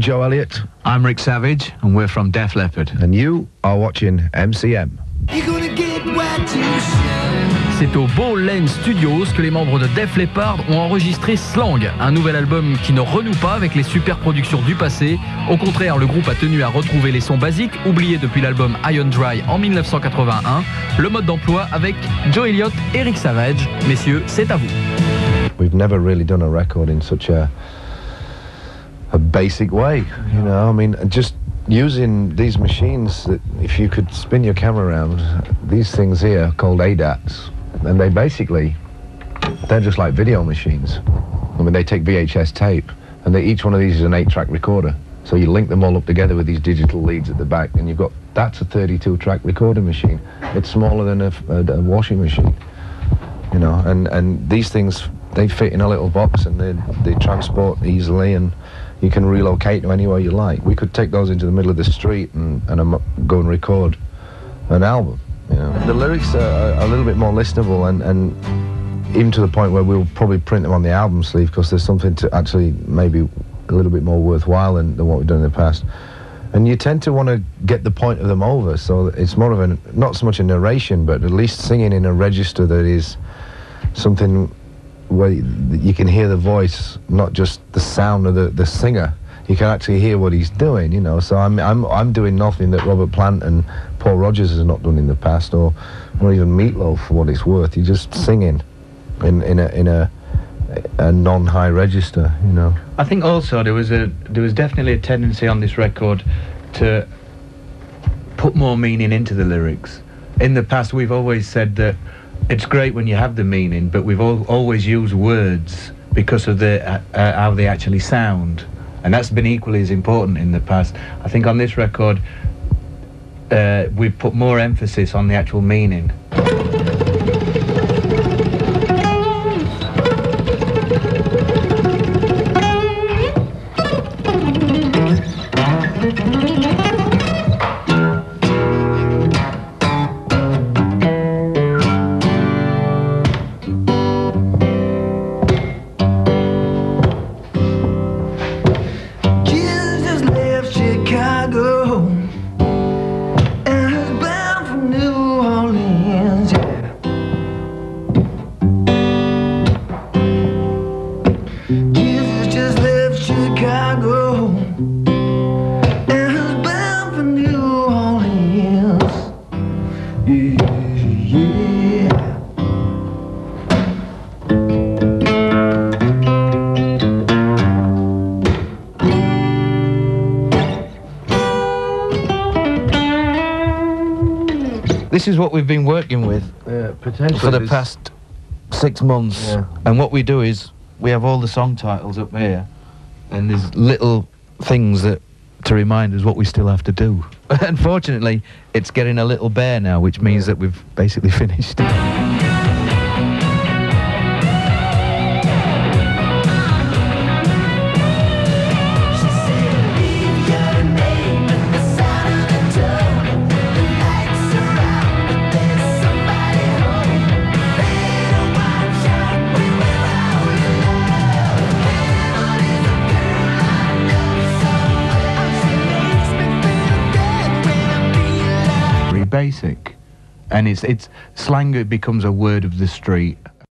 Joe Elliott. I'm Rick Savage, and we're from Def Leppard. And you are watching MCM. C'est au Beau Lane Studios que les membres de Def Leppard ont enregistré Slang, un nouvel album qui ne renoue pas avec les super productions du passé. Au contraire, le groupe a tenu à retrouver les sons basiques, oubliés depuis l'album Iron Dry en 1981. Le mode d'emploi avec Joe Elliott et Rick Savage. Messieurs, c'est à vous. We've never really done a record in such a basic way, you know. I mean, just using these machines, that if you could spin your camera around, these things here called ADATs, and they're just like video machines. I mean, they take VHS tape, and each one of these is an 8-track recorder. So you link them all up together with these digital leads at the back, and that's a 32-track recording machine. It's smaller than a washing machine, you know. And these things, they fit in a little box, and they transport easily, and you can relocate them anywhere you like. We could take those into the middle of the street and go and record an album. You know? The lyrics are a little bit more listenable, and even to the point where we'll probably print them on the album sleeve, because there's something to actually maybe a little bit more worthwhile than what we've done in the past. And you tend to want to get the point of them over, so it's more of not so much a narration, but at least singing in a register that is something where you can hear the voice, not just the sound of the singer. You can actually hear what he's doing, you know. So I'm doing nothing that Robert Plant and Paul Rodgers has not done in the past, or even Meatloaf, for what it's worth. You're just singing in a non-high register, you know. I think also there was definitely a tendency on this record to put more meaning into the lyrics. In the past, we've always said that it's great when you have the meaning, but we've always used words because of how they actually sound, and that's been equally as important in the past. I think on this record, we've put more emphasis on the actual meaning. This is what we've been working with for the past 6 months. Yeah. And what we do is we have all the song titles up here, and there's little things to remind us what we still have to do. Unfortunately, it's getting a little bare now, which means that we've basically finished. Basic, and it's slang. It becomes a word of the street.